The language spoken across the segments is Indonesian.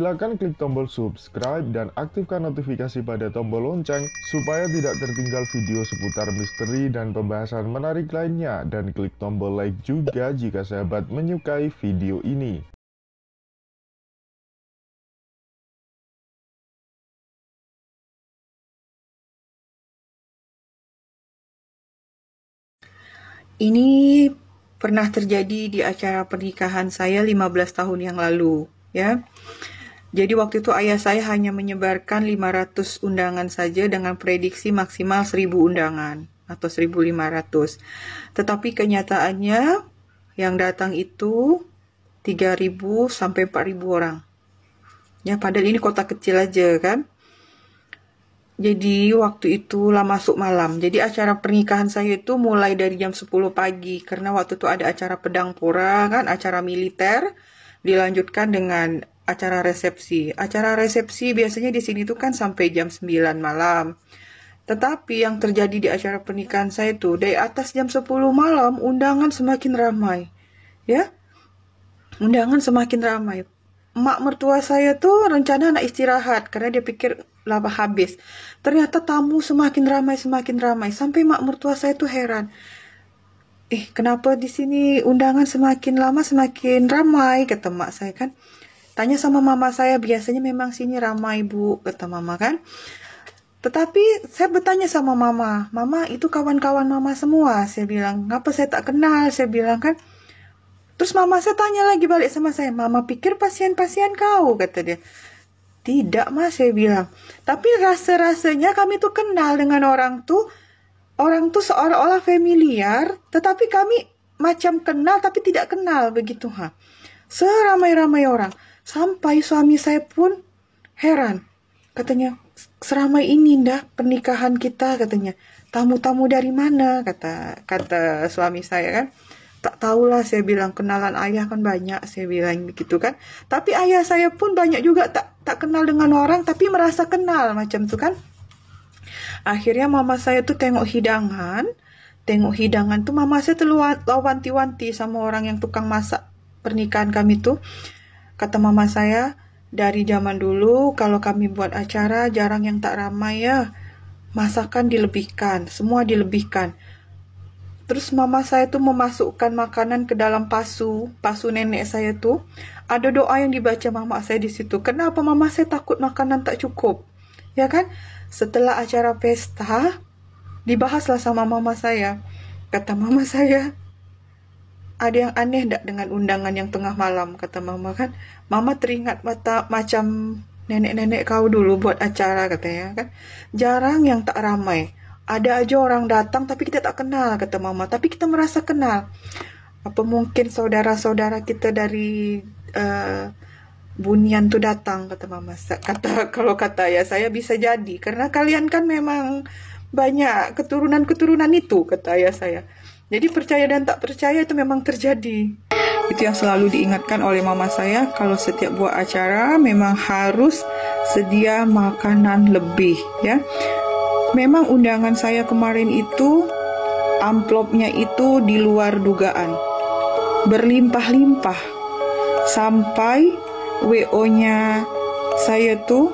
silakan klik tombol subscribe dan aktifkan notifikasi pada tombol lonceng supaya tidak tertinggal video seputar misteri dan pembahasan menarik lainnya, dan klik tombol like juga jika sahabat menyukai video ini. Ini pernah terjadi di acara pernikahan saya 15 tahun yang lalu, ya. Jadi waktu itu ayah saya hanya menyebarkan 500 undangan saja dengan prediksi maksimal 1000 undangan atau 1500. Tetapi kenyataannya yang datang itu 3000 sampai 4000 orang. Ya, padahal ini kota kecil aja kan. Jadi waktu itu lah masuk malam. Jadi acara pernikahan saya itu mulai dari jam 10 pagi. Karena waktu itu ada acara pedang pora kan, acara militer. Dilanjutkan dengan acara resepsi. Acara resepsi biasanya di sini tuh kan sampai jam 9 malam. Tetapi yang terjadi di acara pernikahan saya itu, dari atas jam 10 malam, undangan semakin ramai. Ya, undangan semakin ramai. Mak mertua saya tuh rencana nak istirahat karena dia pikir laba habis. Ternyata tamu semakin ramai, sampai mak mertua saya tuh heran. Kenapa di sini undangan semakin lama semakin ramai, kata mak saya kan. Tanya sama mama saya, biasanya memang sini ramai bu, kata mama kan. Tetapi saya bertanya sama mama, mama itu kawan-kawan mama semua. Saya bilang, ngapa saya tak kenal, saya bilang kan. Terus mama saya tanya lagi balik sama saya, mama pikir pasien-pasien kau, kata dia. Tidak mas, saya bilang. Tapi rasa-rasanya kami tuh kenal dengan orang tuh seolah-olah familiar, tetapi kami macam kenal tapi tidak kenal begitu ha. Seramai-ramai orang, sampai suami saya pun heran. Katanya, seramai ini dah pernikahan kita, katanya. Tamu-tamu dari mana, kata suami saya kan. Tak tahulah, saya bilang, kenalan ayah kan banyak, saya bilang begitu kan. Tapi ayah saya pun banyak juga tak kenal dengan orang, tapi merasa kenal macam tu kan. Akhirnya mama saya tuh tengok hidangan tuh mama saya tuh wanti-wanti sama orang yang tukang masak pernikahan kami tuh. Kata mama saya, dari zaman dulu kalau kami buat acara jarang yang tak ramai ya. Masakan dilebihkan, semua dilebihkan. Terus mama saya tuh memasukkan makanan ke dalam pasu nenek saya tuh. Ada doa yang dibaca mama saya di situ. Kenapa mama saya takut makanan tak cukup? Ya kan? Setelah acara pesta, dibahaslah sama mama saya. Kata mama saya, ada yang aneh tak dengan undangan yang tengah malam? Kata mama kan. Mama teringat macam nenek-nenek kau dulu buat acara, katanya kan. Jarang yang tak ramai. Ada aja orang datang tapi kita tak kenal, kata mama. Tapi kita merasa kenal. Apa mungkin saudara-saudara kita dari Bunian tuh datang, kata mama. Kalau kata ya saya bisa jadi. Karena kalian kan memang banyak keturunan-keturunan itu, kata ayah saya. Jadi percaya dan tak percaya itu memang terjadi. Itu yang selalu diingatkan oleh mama saya. Kalau setiap buat acara memang harus sedia makanan lebih, ya. Memang undangan saya kemarin itu amplopnya itu di luar dugaan, berlimpah-limpah, sampai WO-nya saya tuh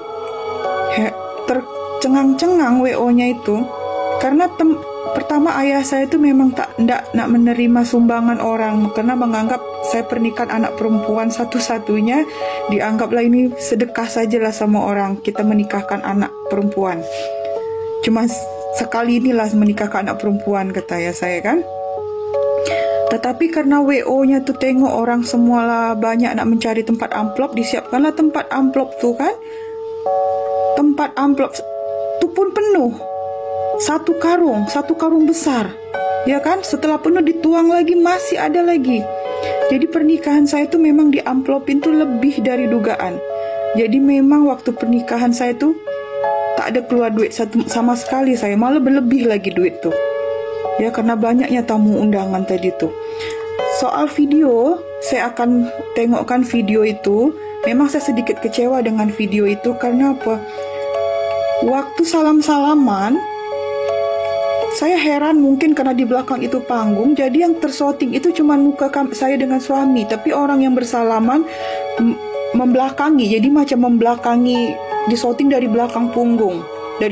tercengang-cengang WO-nya itu karena pertama ayah saya tuh memang tak nak menerima sumbangan orang karena menganggap saya pernikahan anak perempuan satu-satunya, dianggaplah ini sedekah sajalah sama orang kita menikahkan anak perempuan. Cuma sekali inilah menikahkan anak perempuan, kata ayah saya kan. Tetapi karena WO-nya tuh tengok orang semualah banyak nak mencari tempat amplop, disiapkanlah tempat amplop tuh kan. Tempat amplop tuh pun penuh. Satu karung besar. Ya kan, setelah penuh dituang lagi masih ada lagi. Jadi pernikahan saya tuh memang diamplopin tuh lebih dari dugaan. Jadi memang waktu pernikahan saya tuh tak ada keluar duit sama sekali, saya malah berlebih lagi duit tuh. Ya karena banyaknya tamu undangan tadi tuh. Soal video, saya akan tengokkan video itu. Memang saya sedikit kecewa dengan video itu karena apa? Waktu salam-salaman, saya heran mungkin karena di belakang itu panggung, jadi yang tersorting itu cuma muka saya dengan suami, tapi orang yang bersalaman membelakangi, jadi macam membelakangi, disorting dari belakang punggung,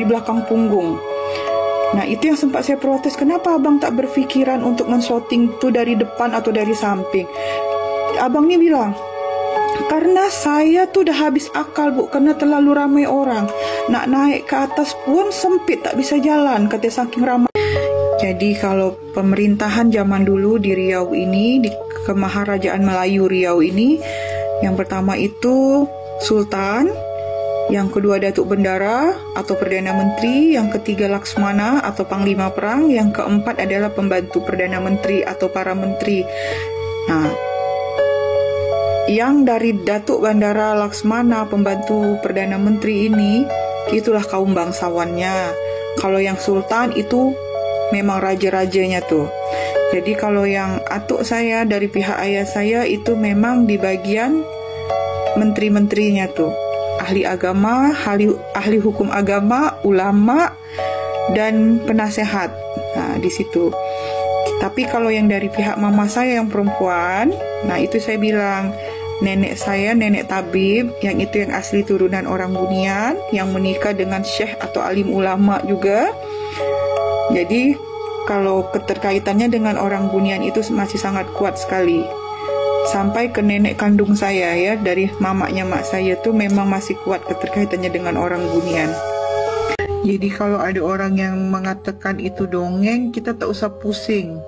Nah, itu yang sempat saya protes, kenapa abang tak berpikiran untuk men-sorting itu dari depan atau dari samping? Abang ni bilang, karena saya tuh udah habis akal, Bu, karena terlalu ramai orang. Nak naik ke atas pun sempit, tak bisa jalan, kata saking ramai. Jadi kalau pemerintahan zaman dulu di Riau ini, di Kemaharajaan Melayu Riau ini, yang pertama itu Sultan, yang kedua Datuk Bendara atau Perdana Menteri, yang ketiga Laksmana atau Panglima Perang, yang keempat adalah pembantu Perdana Menteri atau para menteri. Nah, yang dari Datuk Bandara, Laksmana, pembantu Perdana Menteri ini, itulah kaum bangsawannya. Kalau yang Sultan itu memang raja-rajanya tuh. Jadi kalau yang atuk saya dari pihak ayah saya itu memang di bagian menteri-menterinya tuh. Ahli agama, ahli hukum agama, ulama, dan penasehat. Nah, di situ. Tapi kalau yang dari pihak mama saya yang perempuan, nah itu saya bilang, nenek saya, nenek tabib, yang itu yang asli turunan orang Bunian, yang menikah dengan syekh atau alim ulama juga. Jadi, kalau keterkaitannya dengan orang Bunian itu masih sangat kuat sekali. Sampai ke nenek kandung saya ya, dari mamanya mak saya tuh memang masih kuat keterkaitannya dengan orang Bunian. Jadi kalau ada orang yang mengatakan itu dongeng, kita tak usah pusing.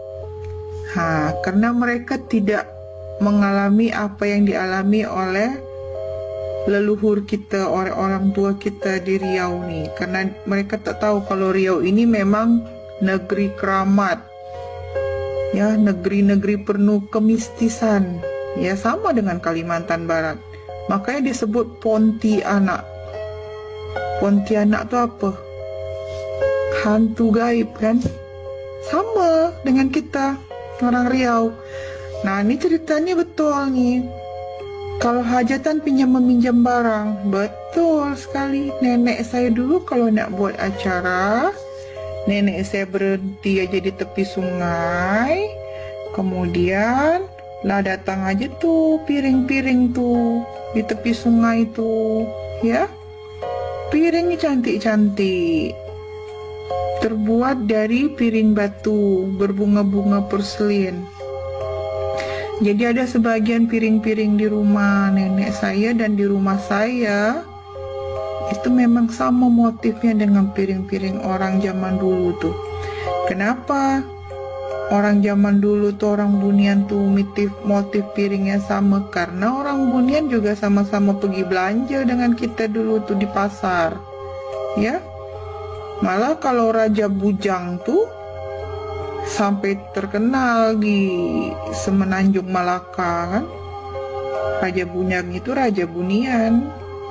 Karena mereka tidak mengalami apa yang dialami oleh leluhur kita, orang tua kita di Riau nih. Karena mereka tak tahu kalau Riau ini memang negeri keramat. Ya, negeri-negeri penuh kemistisan. Ya, sama dengan Kalimantan Barat. Makanya disebut Pontianak. Pontianak itu apa? Hantu gaib kan? Sama dengan kita, orang Riau. Nah, ini ceritanya betul nih. Kalau hajatan pinjam-meminjam barang, betul sekali. Nenek saya dulu kalau nak buat acara, nenek saya berhenti aja di tepi sungai, kemudian lah datang aja tuh piring-piring tuh di tepi sungai tuh, ya. Piringnya cantik-cantik, terbuat dari piring batu berbunga-bunga porselin. Jadi ada sebagian piring-piring di rumah nenek saya dan di rumah saya itu memang sama motifnya dengan piring-piring orang zaman dulu tuh. Kenapa orang zaman dulu tuh, orang Bunian tuh motif piringnya sama? Karena orang Bunian juga sama-sama pergi belanja dengan kita dulu tuh di pasar, ya. Malah kalau Raja Bujang tuh sampai terkenal di Semenanjung Malaka kan. Raja Bujang itu Raja Bunian.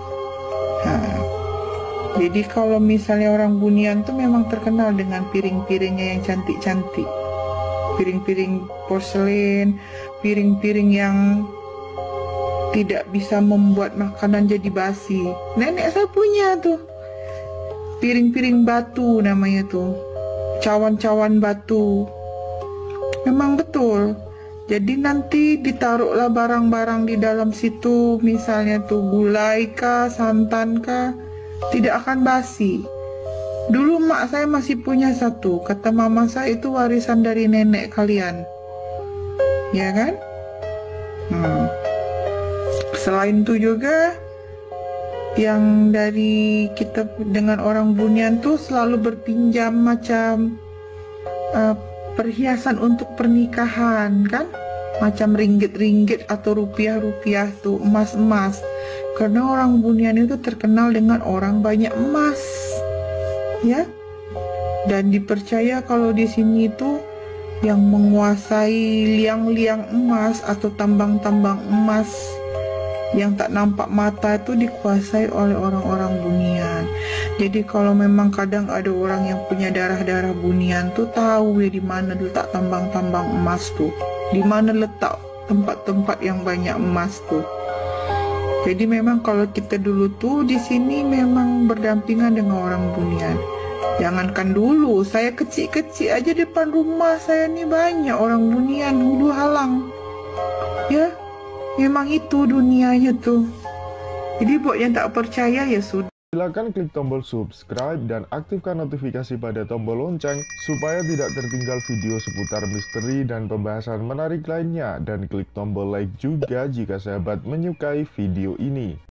Jadi kalau misalnya orang Bunian tuh memang terkenal dengan piring-piringnya yang cantik-cantik. Piring-piring porselin, piring-piring yang tidak bisa membuat makanan jadi basi. Nenek saya punya tuh piring-piring batu namanya tuh, cawan-cawan batu. Memang betul. Jadi nanti ditaruhlah barang-barang di dalam situ, misalnya tuh gulai kah, santan kah, tidak akan basi. Dulu mak saya masih punya satu, kata mama saya itu warisan dari nenek kalian, ya kan? Selain itu juga yang dari kita dengan orang Bunian tuh selalu berpinjam macam perhiasan untuk pernikahan kan, macam ringgit-ringgit atau rupiah-rupiah tuh, emas-emas. Karena orang Bunian itu terkenal dengan orang banyak emas, ya. Dan dipercaya kalau di sini tuh yang menguasai liang-liang emas atau tambang-tambang emas yang tak nampak mata itu dikuasai oleh orang-orang Bunian. Jadi kalau memang kadang ada orang yang punya darah-darah Bunian tuh tahu ya di mana letak tambang-tambang emas tuh, di mana letak tempat-tempat yang banyak emas tuh. Jadi memang kalau kita dulu tuh di sini memang berdampingan dengan orang Bunian. Jangankan dulu, saya kecil-kecil aja depan rumah saya nih banyak orang Bunian, hulu halang. Ya, memang itu dunianya tuh. Jadi buat yang tak percaya ya sudah. Silakan klik tombol subscribe dan aktifkan notifikasi pada tombol lonceng supaya tidak tertinggal video seputar misteri dan pembahasan menarik lainnya, dan klik tombol like juga jika sahabat menyukai video ini.